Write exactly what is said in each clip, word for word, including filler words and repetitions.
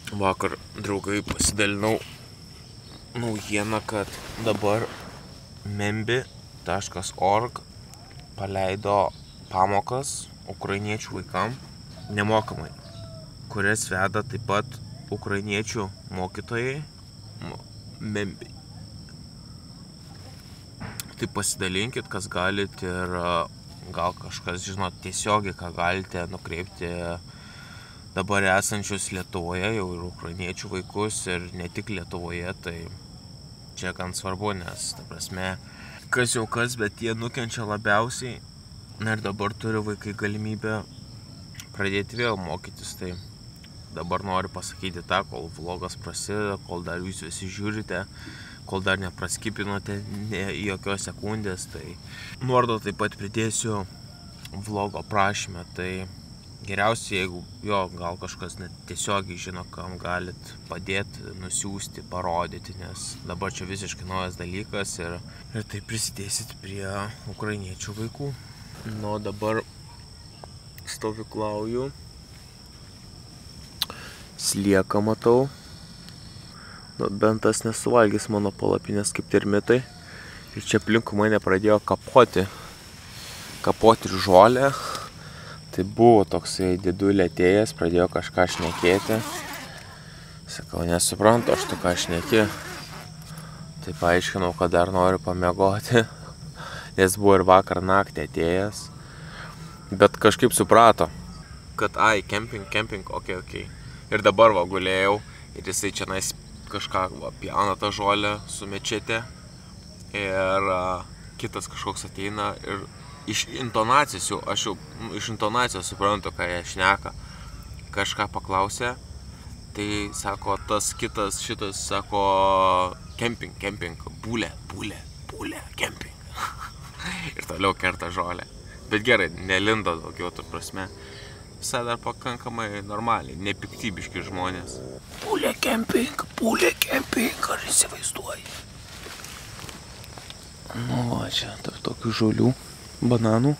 Vakar draugai pasidalinau naujieną, kad dabar membi taškas org paleido pamokas ukrainiečių vaikam nemokamai, kurias veda taip pat ukrainiečių mokytojai membi. Tai pasidalinkit, kas galit, ir gal kažkas žinot tiesiogiai, ką galite nukreipti dabar esančius Lietuvoje jau ir ukrainiečių vaikus, ir ne tik Lietuvoje, tai čia gan svarbu, nes, ta prasme, kas jau kas, bet jie nukenčia labiausiai. Na ir dabar turi vaikai galimybę pradėti vėl mokytis. Tai dabar noriu pasakyti tą, kol vlogas prasideda, kol dar jūs visi žiūrite, kol dar nepraskipinote ne jokios sekundės, tai nuorodą taip pat pridėsiu vlogo prašymę. Tai geriausia, jeigu jo gal kažkas net tiesiogiai žino, kam galit padėti, nusiųsti, parodyti, nes dabar čia visiškai naujas dalykas ir, ir tai prisidėsit prie ukrainiečių vaikų. Nu, dabar stovyklauju, slieką matau, nu, bent tas nesuvalgys mano palapinės kaip termitai. Ir čia aplinkui mane pradėjo kapoti, kapoti ir žolę. Tai buvo toksai didulė atėjęs, pradėjo kažką šnekėti. Sakau, nesuprantu, aš tu ką šneki. Tai paaiškinau, kad dar noriu pamiegoti, nes buvo ir vakar naktį atėjęs. Bet kažkaip suprato, kad ai, kemping, kemping, okei, okei. Ir dabar va gulėjau ir jisai čia nais kažką va, pjauna tą žolę su mečete. Ir a, kitas kažkoks ateina ir iš intonacijos jau, aš jau iš intonacijos suprantu, ką jie šneka. Kažką paklausė, tai sako, tas kitas šitas sako kemping, kemping, būlė, būlė, būlė, kemping. Ir toliau kerta žolę. Bet gerai, nelindo daugiau, tu prasme. Visai dar pakankamai normaliai, nepiktybiški žmonės. Būlė kemping, būlė kemping, ar įsivaizduoji? Nu va, čia tarp tokių žolių, bananų.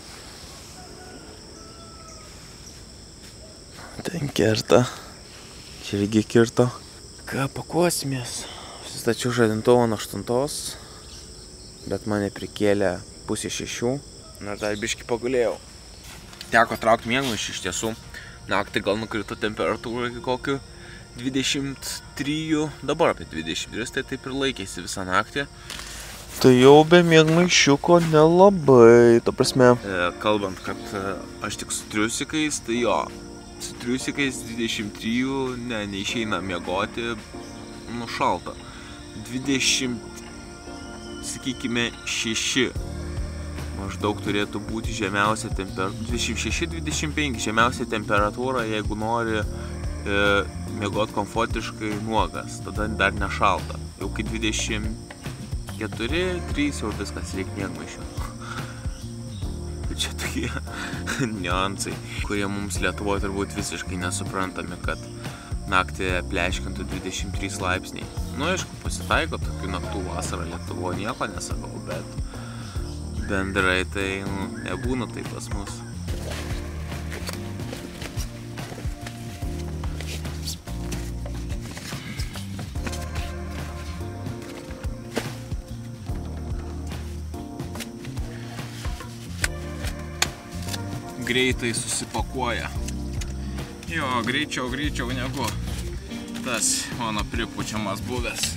Ten kerta. Čia irgi kirto. Ką, pakuosimės? Sustačiau žadintuvą nuo aštuntos, bet mane prikėlė pusė šešių. Na, dar biškį pagulėjau. Teko traukti miegmaišį iš tiesų. Naktį gal nukrito temperatūra iki kokių dvidešimt trijų, dabar apie dvidešimt tris, tai taip ir laikėsi visą naktį. Tai jau be miegmaišiuko nelabai, ta prasme. E, kalbant, kad e, aš tik su triusikais, tai jo, su triusikais dvidešimt trijų, ne, neišeina miegoti, nu šalta. dvidešimt, sakykime, šeši. Maždaug turėtų būti žemiausia temperatūra, dvidešimt šeši dvidešimt penki žemiausia temperatūra, jeigu nori e, miegoti komfortiškai nuogas, tada dar nešalta. Jau kai dvidešimt keturi trys jau viskas, reikia miegmaišio. Čia tokie niuansai, kurie mums Lietuvoje turbūt visiškai nesuprantami, kad naktį pleškintų dvidešimt trys laipsniai. Nu, aišku, pasitaiko tokių naktų vasarą Lietuvoje, nieko nesakau, bet bendrai tai nu, nebūna tai pas mus. Greitai susipakuoja. Jo, greičiau, greičiau negu tas mano pripučiamas buvęs.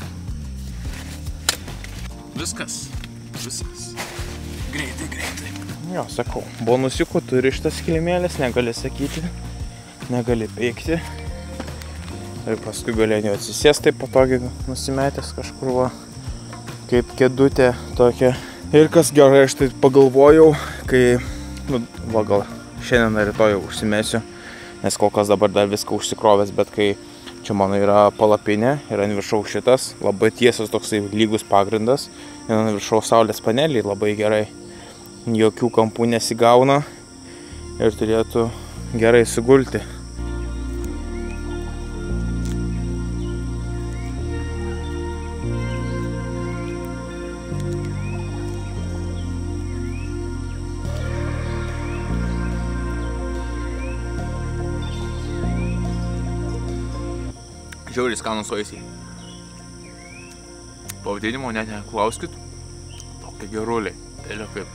Viskas, viskas. Greitai, greitai. Jo, sakau, bonusiukų turi šitas kilimėlis, negali sakyti, negali peikti. Ir paskui galėjau atsisės taip patogiai nusimetęs kažkur va, kaip kėdutė tokia. Ir kas gerai, aš tai pagalvojau, kai, nu, va gal šiandien ar rytoj užsimesiu, nes kol kas dabar dar viską užsikrovęs, bet kai čia mano yra palapinė ir ant viršaus šitas, labai tiesas toksai lygus pagrindas, ir ant viršaus saulės paneliai labai gerai. Jokių kampų nesigauna ir turėtų gerai sugulti. Žiauriai skanūs vaisiai. Pavadinimo net neklauskit. Tokie geruliai. Elio kaip.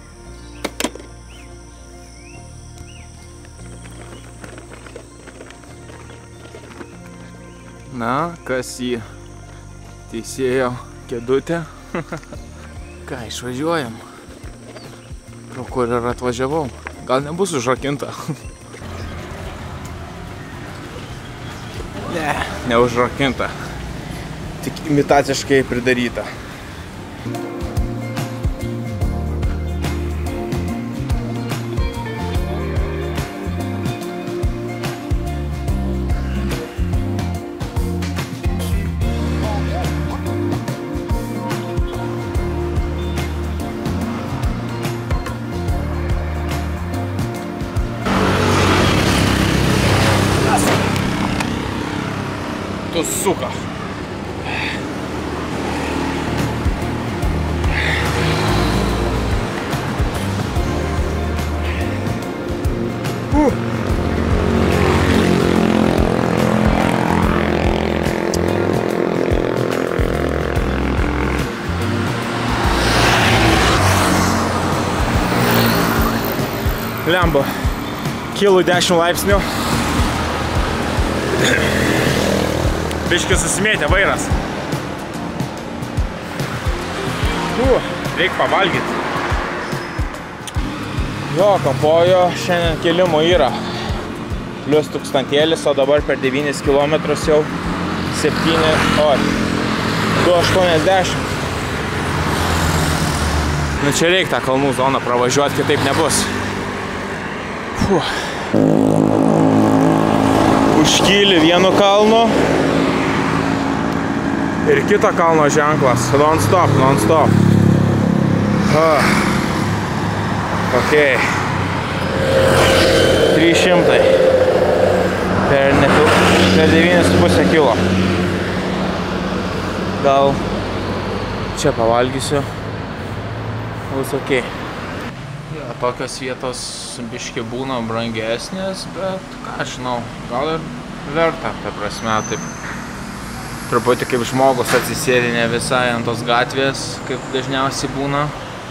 Na, kas į teisėjo kėdutę? Ką, išvažiuojam. Pro kur ir atvažiavau. Gal nebus užrakinta. Ne, neužrakinta. Tik imitaciškai pridaryta. Tu suka. Uh. Lemba. Kilų dešimt laipsnių. Biškis susimėtė vairas. Uh, reikia pavalgyti. Jo, kapojo, šiandien kilimo yra. Plius tūkstantėlis, o dabar per devynis kilometrus jau septyni, o, du aštuoniasdešimt. Nu čia reikia tą kalnų zoną pravažiuoti, kitaip nebus. Fuh. Užkyli vienu kalnu. Ir kito kalno ženklas, non-stop, non-stop. Ah. Ok. trys šimtai. Per, per devynis su puse kilo. Gal čia pavalgysiu. Bus ok. Ja, tokios vietos biški būna brangesnės, bet ką aš žinau, gal ir verta, ta prasme, taip. Truputį kaip žmogus atsisėdinė visai ant tos gatvės, kaip dažniausiai būna.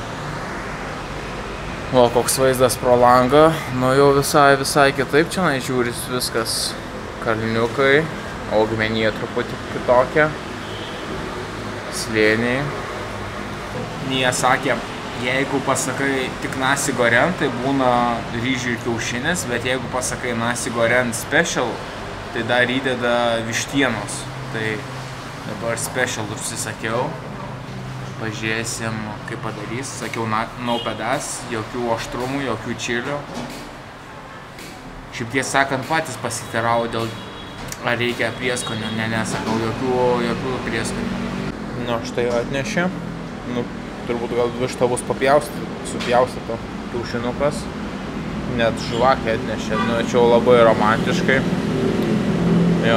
O koks vaizdas pro langą, nu jau visai, visai kitaip čia žiūris viskas. Kalniukai, augmenija truputį kitokia, slėniai. Jie sakė, jeigu pasakai tik nasi goreng, tai būna ryžių ir kiaušinis, bet jeigu pasakai nasi goreng special, tai dar įdeda vištienos. Tai dabar special užsisakiau, pažiūrėsim kaip padarys, sakiau no pedas, jokių aštrumų, jokių čilių. Šiaip tiesą sakant patys pasiteiravo dėl ar reikia prieskonių, ne, nesakau, jokių, jokių prieskonių. Nu, štai atnešė, nu, turbūt gal vištavus supjaustyto kiaušinukas, net žvakę atnešė, nu, čia labai romantiškai. Jo.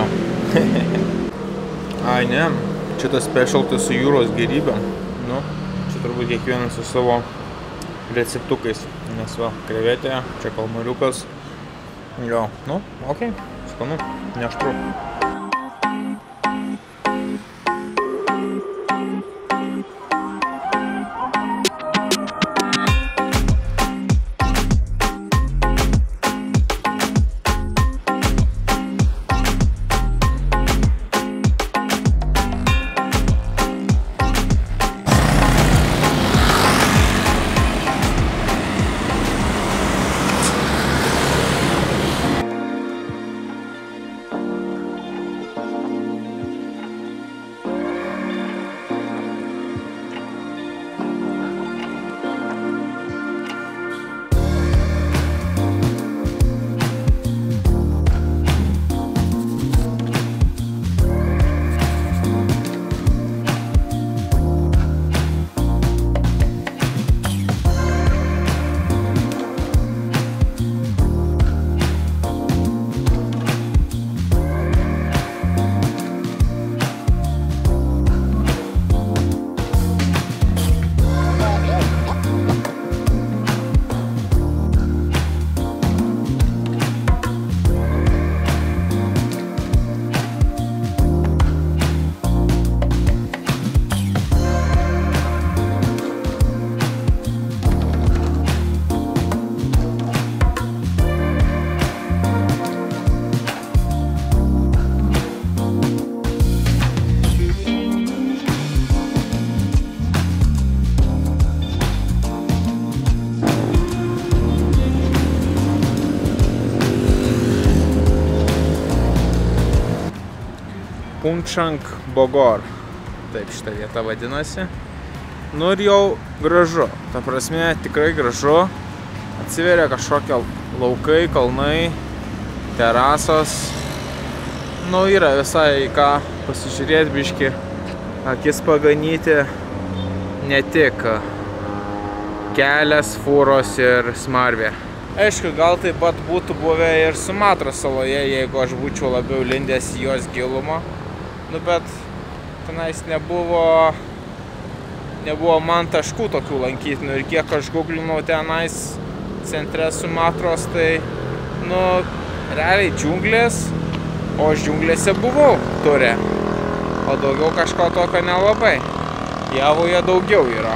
Ai ne, šitas special tai su jūros gėrybėm. Nu, čia turbūt kiekvienas su savo receptukais. Nes va, krevetė, čia kalmariukas. Jo, nu, okei, skanu, neaštru. Punchang Bogor. Taip šitą vietą vadinasi. Nu ir jau gražu. Ta prasme, tikrai gražu. Atsiveria kažkokie laukai, kalnai, terasos. Nu, yra visai ką pasižiūrėti biškį, akis paganyti. Ne tik kelias, fūros ir smarvė. Aišku, gal taip pat būtų buvę ir Sumatros saloje, jeigu aš būčiau labiau lindęs į jos gilumą. Nu, bet tenais nebuvo, nebuvo man taškų tokių lankytinų. Ir kiek aš googlinau tenais centre Sumatros, tai, nu, realiai džiunglės, o aš džiunglėse buvau Ture. O daugiau kažko tokio nelabai. Javoje daugiau yra.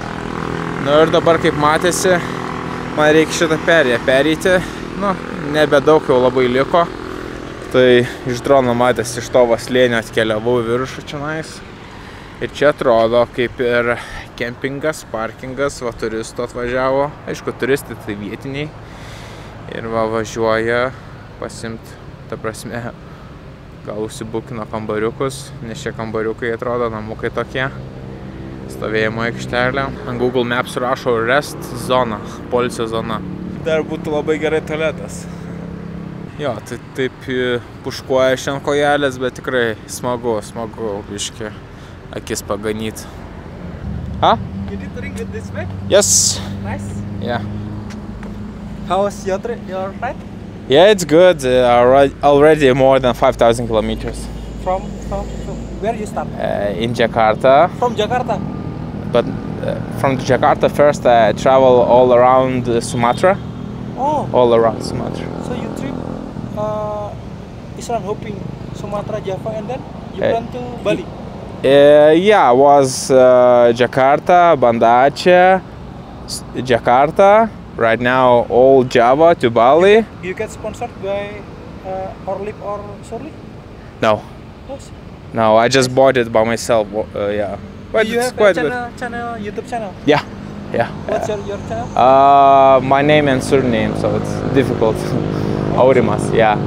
Nu ir dabar, kaip matėsi, man reikia šitą perėją pereiti. Nu, nebedaug jau labai liko. Tai iš drono matėsi iš to slėnio atkeliavau viršų čionais. Ir čia atrodo kaip ir kempingas, parkingas, va turistų atvažiavo. Aišku, turistai tai vietiniai. Ir va važiuoja pasimt, ta prasme, gal užsibukino kambariukus, nes šie kambariukai atrodo namukai tokie. Stovėjimo aikštelė. Ant Google Maps rašo rest zona, poilsio zona. Dar būtų labai gerai tualetas. Jo, tai taip puškuoja šiandien kojelės, bet tikrai smagu, smagu biškį akis paganyti. Ha? You did drink it this way? Yes. Nice. Yeah. How was your trip, your ride? Yeah, it's good. Uh, already more than five thousand kilometers. From, from, from where you start? Uh, in Jakarta. From Jakarta? But uh, from Jakarta first I travel all around uh, Sumatra. Oh. All around Sumatra. So you trip uh, Island hopping Sumatra, Java, and then you Uh, went to Bali? Uh, yeah, was uh, Jakarta, Banda Aceh, S- Jakarta. Right now all Java to Bali. You get sponsored by uh, Orlip or Sorli? No, Yes. no, I just bought it by myself. Uh, yeah, but Do you it's have quite a good. channel, channel, YouTube channel? Yeah, yeah. What's your, your channel? Uh, my name and surname, so it's difficult. Aurimas, yeah.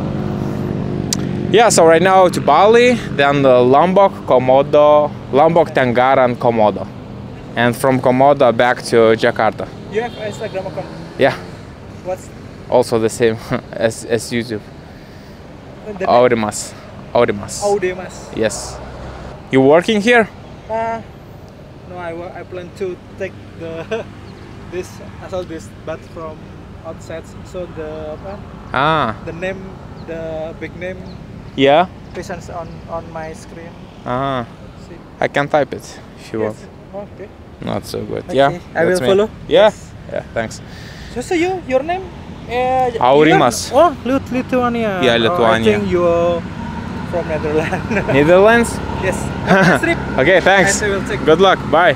Yeah, so right now to Bali, then the Lombok, Komodo, Lombok, Tenggara, and Komodo. And from Komodo back to Jakarta. You have Instagram account? Yeah, What's also the same as, as YouTube. the name? Aurimas. Aurimas. Audemas. Yes. You working here? Uh, no, I, wa- I plan to take the this asal this but from outside. So the apa, Ah, the name, the big name yeah. presents on on my screen. Ah, See. I can type it if you want. Yes. Okay. Not so good. Okay, Yeah, I will that's me. follow. Yeah, Yes. yeah. Thanks. So, so you, your name? Uh, Aurimas. Oh, Lit- Lithuania. Yeah, Oh, I Lithuania. think you're from Netherlands. Netherlands? Yes. Nice trip. Okay, thanks. I will take. Good luck. Bye.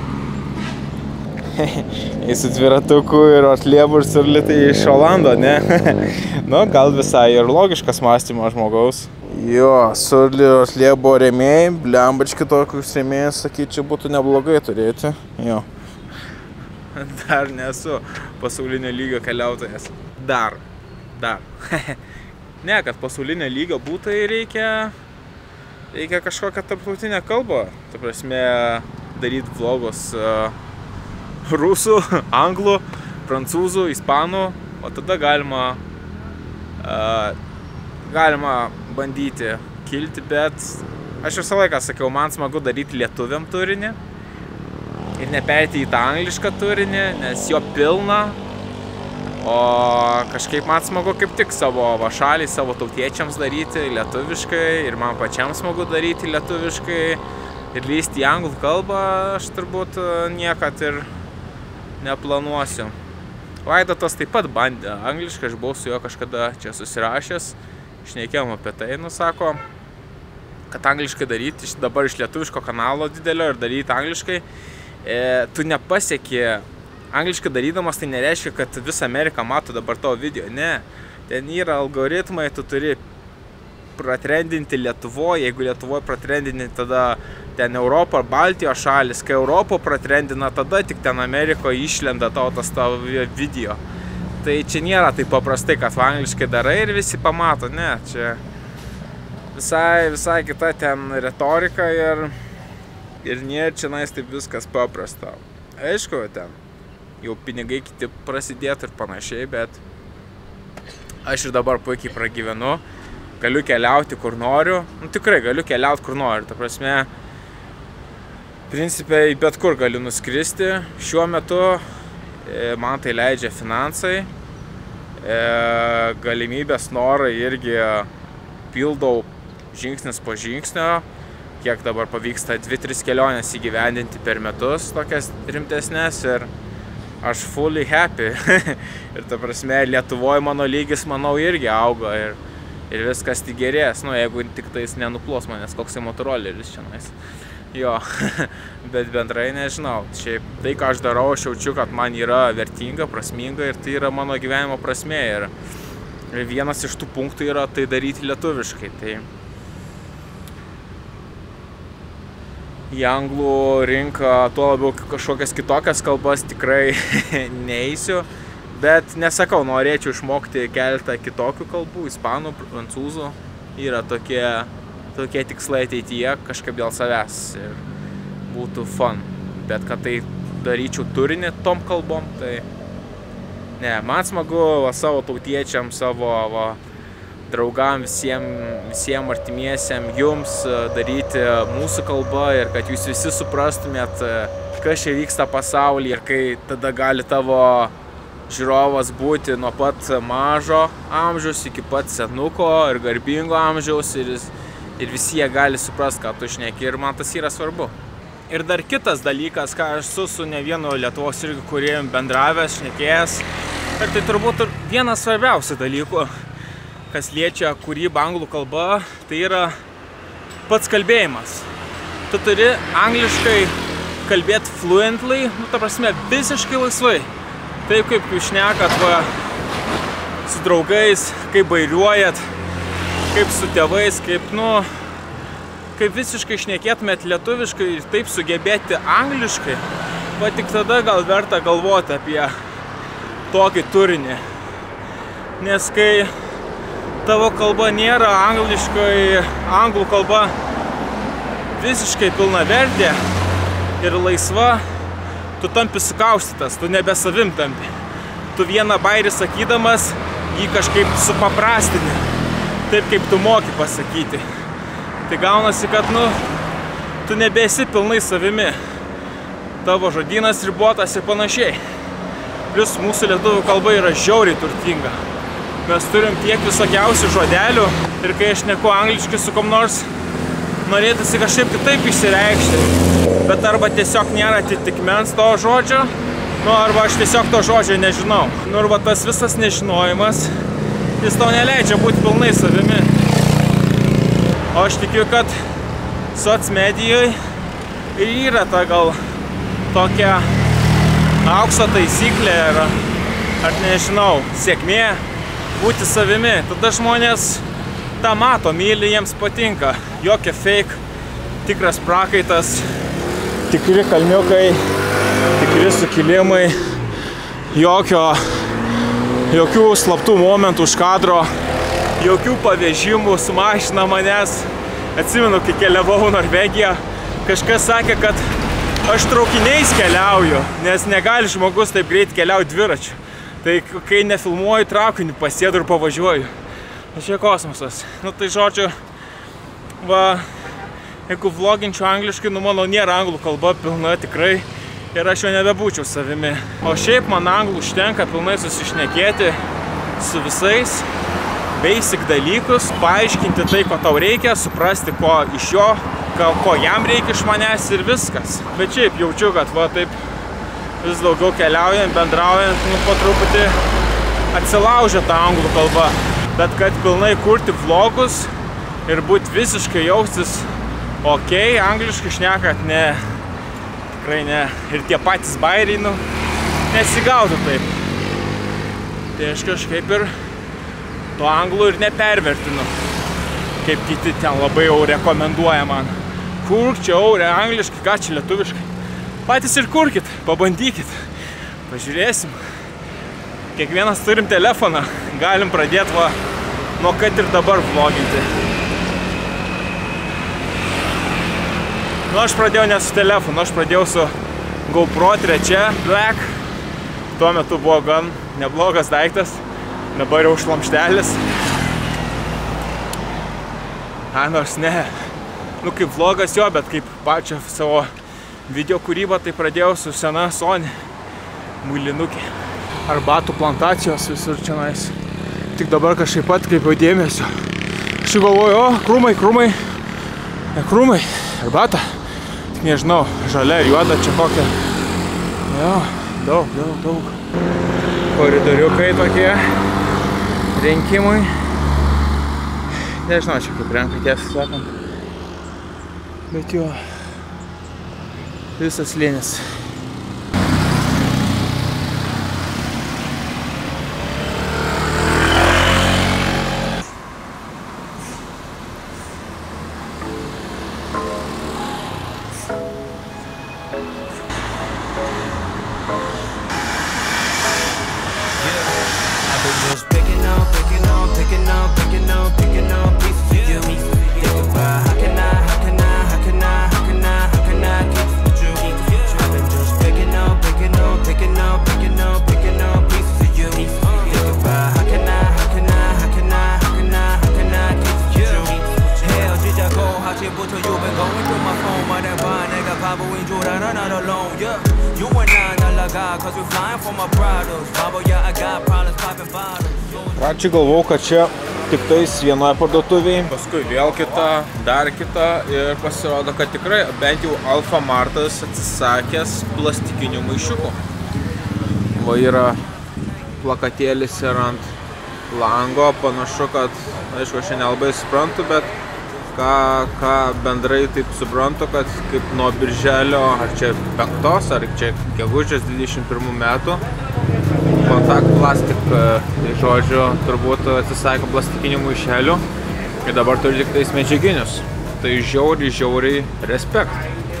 Į su dviratuku ir atlėburs ir litai iš Olando, ne? Nu, gal visai ir logiškas mąstymas žmogaus. Jo, surli ir atlėbo rėmėjai, blembački tokius rėmėjus, sakyčiau, būtų neblogai turėti. Jo. Dar nesu pasaulinio lygio keliautojas. Dar. Dar. Ne, kad pasaulinio lygio būtų, reikia, reikia kažkokią tarptautinę kalbą. Ta prasme, daryti vlogus uh, rusų, anglų, prancūzų, ispanų, o tada galima, uh, galima bandyti kilti, bet aš visą laiką sakiau, man smagu daryti lietuviam turinį ir neperėti į tą anglišką turinį, nes jo pilna, o kažkaip man smagu kaip tik savo va, šaliai, savo tautiečiams daryti lietuviškai ir man pačiam smagu daryti lietuviškai ir lysti į anglų kalbą, aš turbūt niekad ir neplanuosiu. Vaidotas taip pat bandė angliškai, aš buvau su juo kažkada čia susirašęs, šnekėjom apie tai, nu sako, kad angliškai daryti, dabar iš lietuviško kanalo didelio ir daryti angliškai, e, tu nepasieki, angliškai darydamas tai nereiškia, kad visa Amerika mato dabar tavo video, ne, ten yra algoritmai, tu turi pratrendinti Lietuvoje, jeigu Lietuvoje pratrendinti, tada ten Europą ar Baltijos šalis, kai Europą pratrendina, tada tik ten Amerikoje išlenda tavo tas tavo video. Tai čia nėra taip paprastai, kad angliškai darai ir visi pamato, ne, čia visai, visai kita ten retorika ir, ir nėra čia nais taip viskas paprasta. Aišku, ten jau pinigai kiti prasidėtų ir panašiai, bet aš ir dabar puikiai pragyvenu, galiu keliauti kur noriu, nu tikrai galiu keliauti kur noriu, ta prasme, principai bet kur galiu nuskristi, šiuo metu e, man tai leidžia finansai, e, galimybės norai irgi pildau žingsnis po žingsnio, kiek dabar pavyksta dvi tris keliones įgyvendinti per metus, tokias rimtesnės ir aš fully happy. Ir ta prasme, Lietuvoje mano lygis, manau, irgi auga ir, ir viskas tik gerės, nu, jeigu tik tais nenuplos manęs koksai motoroleris čia nais. Jo, bet bendrai nežinau. Šiaip tai, ką aš darau, aš jaučiu, kad man yra vertinga, prasminga ir tai yra mano gyvenimo prasmė. Ir, ir vienas iš tų punktų yra tai daryti lietuviškai. Tai į anglų rinką, tuo labiau kažkokias kitokias kalbas tikrai neįsiu, bet nesakau, norėčiau išmokti keletą kitokių kalbų, ispanų, prancūzų, yra tokie, tokie tikslai ateityje kažkaip dėl savęs ir būtų fun, bet kad tai daryčiau turinį tom kalbom, tai ne, man smagu va, savo tautiečiam, savo va, draugam, visiems visiem artimiesiem, jums daryti mūsų kalbą ir kad jūs visi suprastumėt, kas čia vyksta pasaulyje ir kai tada gali tavo žiūrovas būti nuo pat mažo amžiaus iki pat senuko ir garbingo amžiaus ir, ir visi jie gali suprast, ką tu šneki ir man tas yra svarbu. Ir dar kitas dalykas, ką aš su, su ne vienu Lietuvos irgi kūrėjum bendravęs, šnekėjęs, ir tai turbūt vienas svarbiausių dalykų, kas liečia kūrybą anglų kalba, tai yra pats kalbėjimas. Tu turi angliškai kalbėti fluently, nu, ta prasme, visiškai laisvai. Taip, kaip jūs šnekat va, su draugais, kaip bairiuojat, kaip su tėvais, kaip, nu, kaip visiškai šnekėtumėt lietuviškai ir taip sugebėti angliškai, va tik tada gal verta galvoti apie tokį turinį. Nes kai tavo kalba nėra angliškai, anglų kalba visiškai pilnavertė ir laisva, tu tampi sukaustytas, tu nebe savim tampi. Tu vieną bairį sakydamas, jį kažkaip supaprastini, taip kaip tu moki pasakyti. Tai gaunasi, kad, nu, tu nebesi pilnai savimi. Tavo žodynas ribotas ir panašiai. Plius mūsų lietuvių kalba yra žiauriai turtinga. Mes turim tiek visokiausių žodelių ir kai aš šneku angliškai su kom nors, norėtųsi kažkaip kitaip išsireikšti, bet arba tiesiog nėra atitikmens to žodžio, nu arba aš tiesiog to žodžio nežinau. Nu arba tas visas nežinojimas, jis tau neleidžia būti pilnai savimi. O aš tikiu, kad soc medijoje ir yra ta gal tokia aukso taisyklė ir, ar nežinau, sėkmė būti savimi. Tada žmonės tą mato, myli, jiems patinka. Jokia fake, tikras prakaitas, tikri kalniukai, tikri sukilimai, jokio, jokių slaptų momentų už kadro, jokių pavežimų su mašina manęs. Atsimenu, kai keliavau Norvegiją, kažkas sakė, kad aš traukiniais keliauju, nes negali žmogus taip greit keliauti dviračiu. Tai kai nefilmuoju traukinį, pasėdu ir pavažiuoju. O čia kosmosas. Nu tai žodžiu, va, jeigu vloginčiau angliškai, nu mano nėra anglų kalba pilna tikrai ir aš jau nebebūčiau savimi. O šiaip man anglų užtenka pilnai susišnekėti su visais, basic dalykus, paaiškinti tai, ko tau reikia, suprasti, ko iš jo, ko jam reikia iš manęs ir viskas. Bet šiaip jaučiu, kad va taip vis daugiau keliaujant, bendraujant, nu po truputį atsilaužia tą anglų kalbą. Bet kad pilnai kurti vlogus ir būti visiškai jaustis ok, angliškai šnekat, ne, tikrai ne. Ir tie patys bairiai, nu, nesigautų taip. Tai aš kažkaip ir to anglų ir nepervertinu, kaip kiti ten labai jau rekomenduoja man. Kurk čia aurė angliškai, ką čia lietuviškai. Patys ir kurkit, pabandykit, pažiūrėsim. Kiekvienas turim telefoną, galim pradėti va, nuo kad ir dabar vloginti. Nu, aš pradėjau ne su telefonu, aš pradėjau su GoPro trečia Black. Tuo metu buvo gan neblogas daiktas, dabar jau šlamštelis. A, nors ne, nu kaip vlogas jo, bet kaip pačią savo video kūrybą, tai pradėjau su sena Sony muilinukė. Arbatų plantacijos visur čionais. Tik dabar kažkaip atkreipiau dėmesio. Aš galvoju, o, krūmai, krūmai, ne krūmai, arbata. Tik nežinau, žalia, juoda čia kokia. Jo, daug, daug, daug. Koridoriukai tokie, rinkimai. Nežinau, čia kaip renka, tiesą sakant. Bet jo, visas lėnis. Pradžiai galvau, kad čia tik tais vienoje parduotuvėje, paskui vėl kita, dar kita ir pasirodo, kad tikrai bent jau Alfa Martas atsisakęs plastikinių maišiukų. Va yra plakatėlis ir ant lango, panašu, kad, aišku, aš nelabai suprantu, bet ką, ką bendrai taip suprantu, kad kaip nuo birželio, ar čia penktos, ar čia gegužės dvidešimt pirmų metų, Kontakt plastik, tai žodžiu, turbūt atsisakė plastikinių maišelių ir dabar turi tik tais medžiaginius. Tai žiauriai, žiauriai respekt.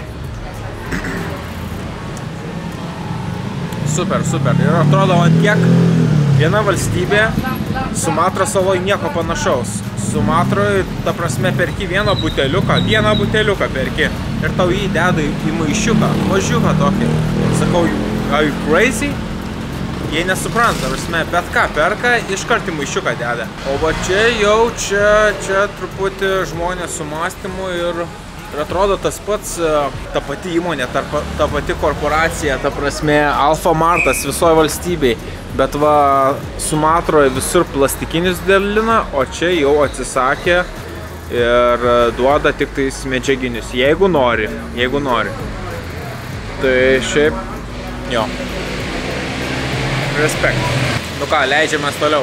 Super, super. Ir atrodo, ant kiek viena valstybė, Sumatros saloj nieko panašaus. Sumatroje, ta prasme, perki vieną buteliuką, vieną buteliuką perki ir tau jį deda į maišiuką, mažiuką tokį. Sakau, are you crazy? Jie nesupranta, prasme, bet ką perka, iškart į maišiuką deda. O va čia jau, čia, čia truputį žmonės su mąstymu ir, ir atrodo tas pats, ta pati įmonė, ta, ta pati korporacija, ta prasme, Alfa Martas visoje valstybėje. Bet va, Sumatroje visur plastikinius dalina, o čia jau atsisakė ir duoda tik tais medžiaginius, jeigu nori, jeigu nori. Tai šiaip, jo. Respekt. Nu ką, leidžiamės toliau.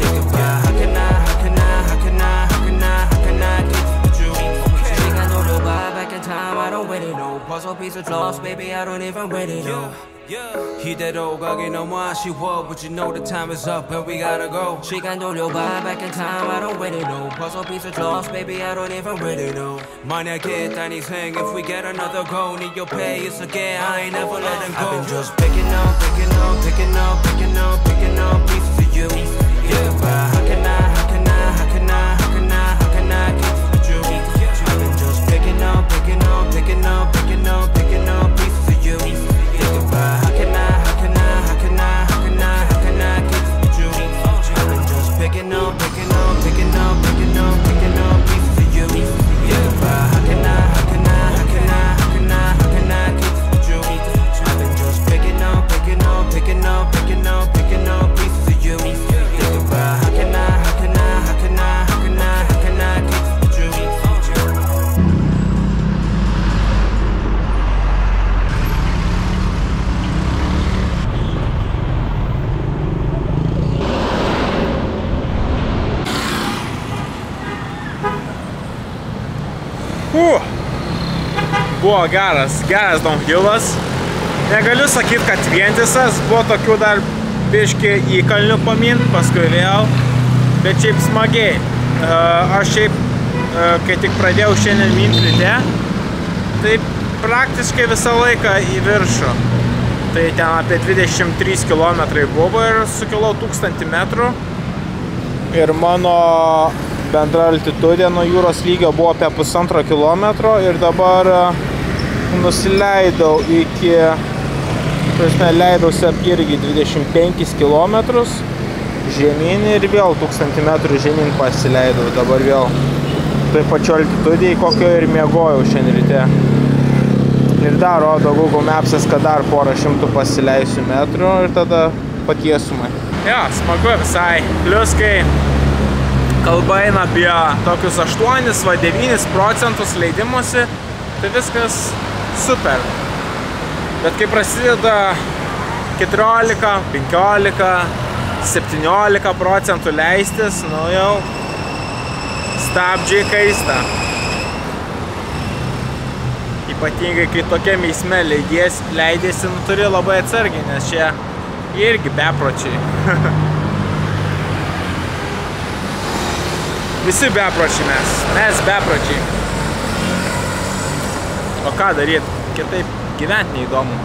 He that old girl get no more she was, but you know the time is up and we gotta go. She can do your vibe back in time, I don't really know. Puzzle piece of cloth, baby, I don't even really know. Money get anything if we get another go. Need your pay, it's again, I ain't never let them go. I've been just picking up, picking up, picking up, picking up, picking up pieces of you. Yeah, but how can I, how can I, how can I, how can I, how can I keep with you? I've been just picking up, picking up, picking up, picking up, picking up pieces of you. How can I, how can I, how can I, how can I, how can I keep with you? I've been just picking up, picking up, picking up, picking up, picking up pieces of you. Yeah, but how can I, how can I, how can I, how can I, how can I keep with you? I've been just picking up, picking up, picking up, picking up, picking up pieces of you. Yeah, but how can I, how can I, how can I, how can I, how can I keep with you? Uh, buvo geras, geras downhillas. Negaliu sakyti, kad vientisas, buvo tokių dar biškį į kalnių pamint, paskui vėl, bet šiaip smagiai. Uh, aš šiaip, uh, kai tik pradėjau šiandien mint ryte, tai praktiškai visą laiką į viršų. Tai ten apie dvidešimt trys kilometrai buvo ir sukilau tūkstantį metrų. Ir mano bendra altitudė nuo jūros lygio buvo apie pusantro kilometro ir dabar nusileidau iki, prasme, leidausi irgi dvidešimt penkis kilometrus žemyn ir vėl tūkstantį metrų žemyn pasileidau. Dabar vėl toj pačioj altitudėj, kokio ir miegojau šiandien ryte. Ir dar rodo Google Maps'as, kad dar porą šimtų pasileisiu metrų ir tada patiesumai. Ja, smagu visai. Plius, kai kalba eina apie tokius aštuonis va devynis procentus leidimuose, tai viskas super. Bet kai prasideda keturiolika, penkiolika, septyniolika procentų leistis, nu jau stabdžiai kaista. Ypatingai, kai tokia eisme leidiesi, leidiesi, nu turi labai atsargiai, nes čia irgi bepročiai. Visi bepročiai mes, mes bepročiai. O ką daryt? Kitaip gyventi neįdomu.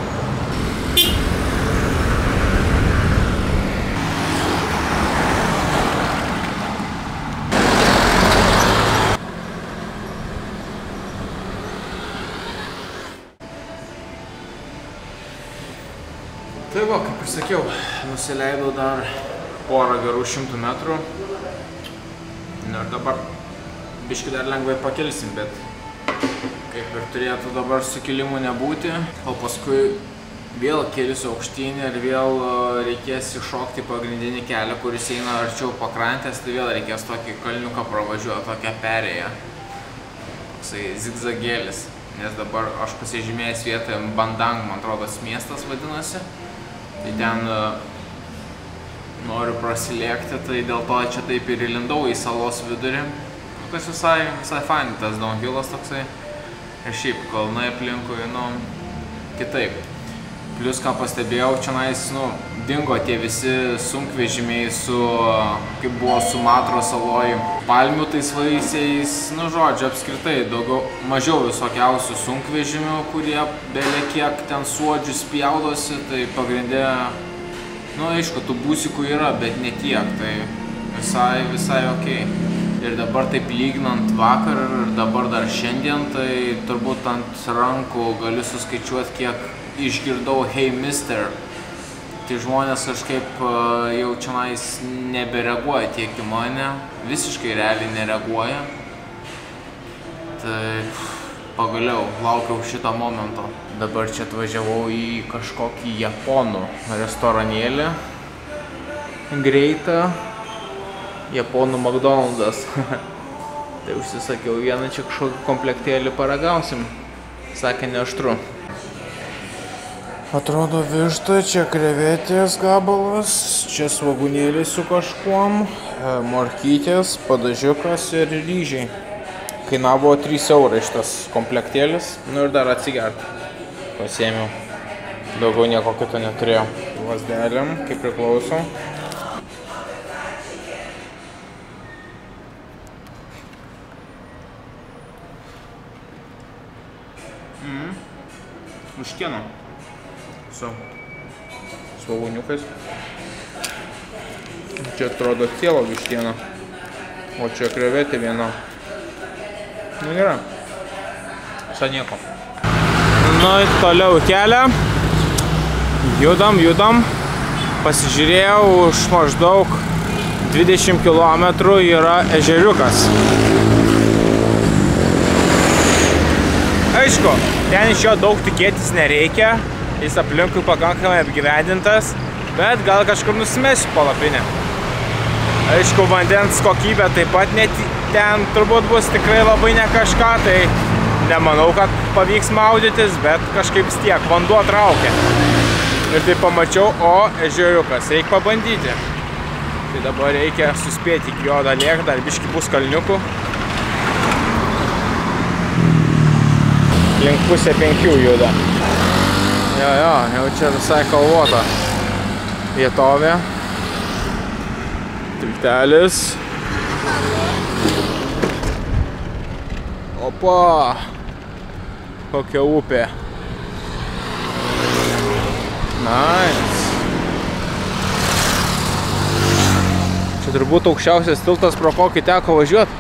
Tai va, kaip ir sakiau, nusileidau dar porą gerų šimtų metrų. Nu ir dabar biškį dar lengvai pakelsim, bet kaip ir turėtų dabar sukilimų nebūti. O paskui vėl kelsiu aukštyn ir vėl reikės iššokti pagrindinį kelią, kuris eina arčiau pakrantės, tai vėl reikės tokį kalniuką pravažiuoti, tokią perėją. Toksai zigzagėlis, nes dabar aš pasižymėjęs vietoje Bandang, man atrodo, miestas vadinasi. Tai ten uh, noriu prasilėkti, tai dėl to čia taip ir įlindau į salos vidurį. Tas visai, visai fain, tas downhillas toksai. Ir šiaip kalnai aplinkui, nu, kitaip. Plius, ką pastebėjau, čionais, nu, dingo tie visi sunkvežimiai su, kaip buvo Sumatros saloj, palmių tais vaisiais, nu, žodžiu, apskritai, daugiau, mažiau visokiausių sunkvežimių, kurie belė kiek ten suodžių spjaudosi, tai pagrindė, nu, aišku, tų būsikų yra, bet ne tiek, tai visai, visai okei. Ir dabar taip lyginant vakar ir dabar dar šiandien, tai turbūt ant rankų galiu suskaičiuoti, kiek išgirdau Hey Mister. Tai žmonės kažkaip jau čionais nebereaguoja tiek į mane, visiškai realiai nereaguoja. Tai pagaliau laukiau šito momento. Dabar čia atvažiavau į kažkokį japonų restoranėlį. Greitą. Japonų McDonald's. Tai užsisakiau vieną čia kažkokį komplektėlį, paragausim. Sakė, neaštru. Atrodo višta, čia krevetės gabalas, čia svogūnėliai su kažkuom, morkytės, padažiukas ir ryžiai. Kainavo trys eurai šitas komplektėlis, nu ir dar atsigerti. Pasiėmiau. Daugiau nieko kito neturėjau. Lazdelėm, kaip priklauso. Mm. Vištiena. Su svogūniukais. Čia atrodo cielo vištiena, o čia krevetė viena. Nu gerai. Visą nieko. Nu ir toliau kelią. Judam, judam. Pasižiūrėjau, už maždaug dvidešimt kilometrų yra ežeriukas. Aišku, ten iš jo daug tikėtis nereikia. Jis aplinkui pakankamai apgyvendintas, bet gal kažkur nusimesiu palapinę. Aišku, vandens kokybė taip pat net ten turbūt bus tikrai labai ne kažką, tai nemanau, kad pavyks maudytis, bet kažkaip vis tiek vanduo traukia. Ir tai pamačiau, o ežeriukas, reikia pabandyti. Tai dabar reikia suspėti iki jo dalėk, dar biškį bus kalniukų. Link pusė penkių juda. Jo, jo, jau čia visai kalvota vietovė. Tiltelis. Opa! Kokia upė. Nice. Čia turbūt aukščiausias tiltas, pro kokį teko važiuoti.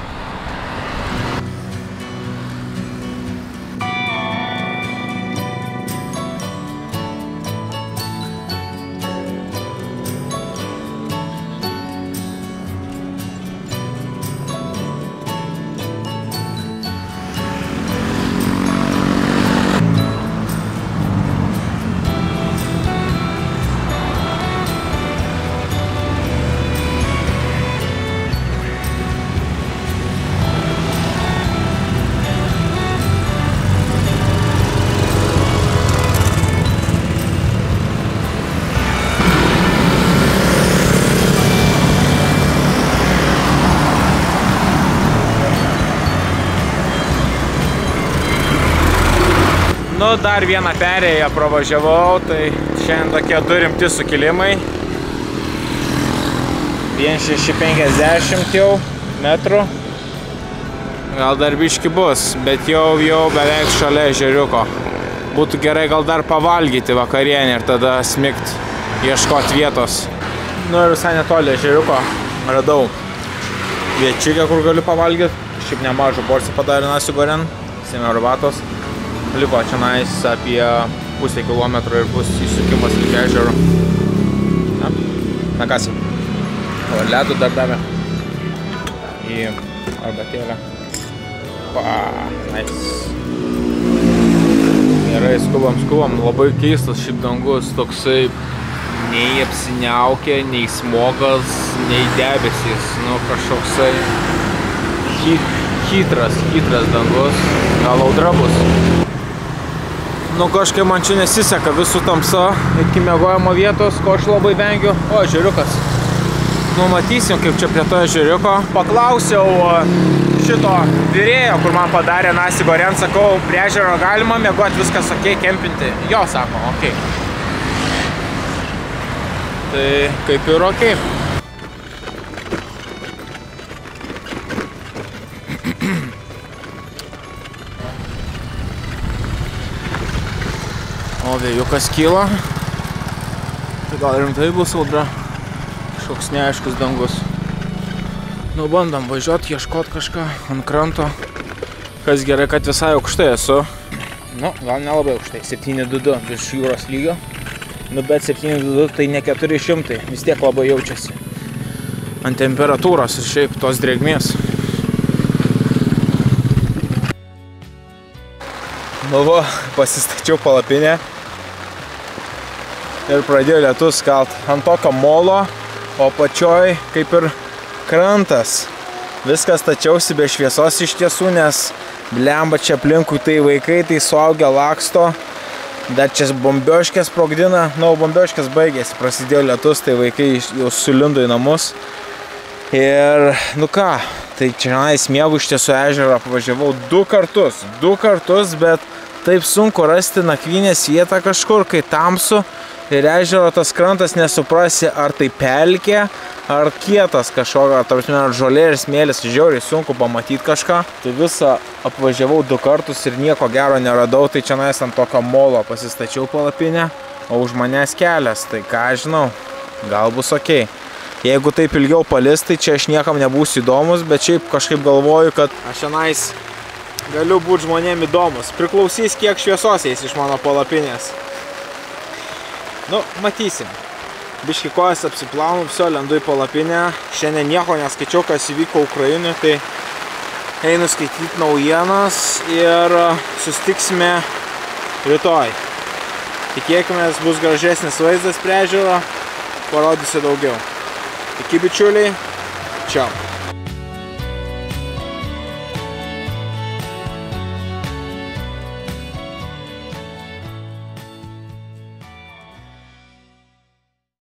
Nu, dar vieną perėją pravažiavau, tai šiandien tokie du rimti sukilimai. vienas šeši penkiasdešimt jau metrų. Gal dar biški bus, bet jau jau beveik šalia ežeriuko. Būtų gerai gal dar pavalgyti vakarienį ir tada smikt, ieškoti vietos. Nu ir visai netoli ežeriuko radau viečiukę, kur galiu pavalgyti. Šiaip nemažą porciją padarė nasi goren, sėmė arbatos. Liko čia nais apie pusę kilometro ir bus įsukimas link ežero. Na, na kas, o ledų dar davė į arbatėlę. Pa, nice. Gerai, skubam, skubam. Labai keistas šiaip dangus, toksai nei apsiniaukė, nei smogas, nei debesys. Nu, kažkoksai hitras, hitras dangus. Gal audra bus. Nu, kažkaip man čia nesiseka visų tamsa iki miegojimo vietos, ko aš labai vengiu. O, ežeriukas. Nu, matysim, kaip čia prie to ežeriuko. Paklausiau šito vyrėjo, kur man padarė nasi goren, sakau, prie ežero galima miegoti, viskas ok, kempinti. Jo, sako, ok. Tai kaip ir ok. O, vėjukas kyla. Tai gal rimtai bus audra. Kažkoks neaiškus dangus. Nu, bandom važiuoti, ieškoti kažką ant kranto. Kas gerai, kad visai aukštai esu. Nu, gal nelabai aukštai. septyni du du virš jūros lygio. Nu, bet septyni du du tai ne keturi šimtai. Vis tiek labai jaučiasi. Ant temperatūros ir šiaip tos drėgmės. Nu, va, pasistačiau palapinę. Ir pradėjo lietus kalt ant tokio molo, o pačioj kaip ir krantas. Viskas stačiausi be šviesos iš tiesų, nes blemba čia aplinkui tai vaikai, tai suaugę laksto. Dar čia bombioškės sprogdina, nu, bombioškės baigėsi, prasidėjo lietus, tai vaikai jau sulindo į namus. Ir, nu ką, tai čia miegu iš tiesų ežerą apvažiavau du kartus, du kartus, bet taip sunku rasti nakvynės vietą kažkur, kai tamsu. Ir ežero tas krantas nesuprasi, ar tai pelkė, ar kietas kažkokio, ar žolė ir smėlis, žiauriai sunku pamatyti kažką. Tai visą apvažiavau du kartus ir nieko gero neradau, tai čia nais ant tokio molo pasistačiau palapinę, o už manęs kelias, tai ką žinau, gal bus ok. Jeigu taip ilgiau palis, tai čia aš niekam nebūsiu įdomus, bet šiaip kažkaip galvoju, kad aš šiandien galiu būti žmonėm įdomus. Priklausys, kiek šviesos eis iš mano palapinės. Nu, matysim. Biški kojas apsiplaunu, viso lendu į palapinę. Šiandien nieko neskaičiau, kas įvyko Ukrainoje, tai einu skaityti naujienas ir susitiksime rytoj. Tikėkime, bus gražesnis vaizdas prie ežero, parodysiu daugiau. Iki bičiuliai, čiau.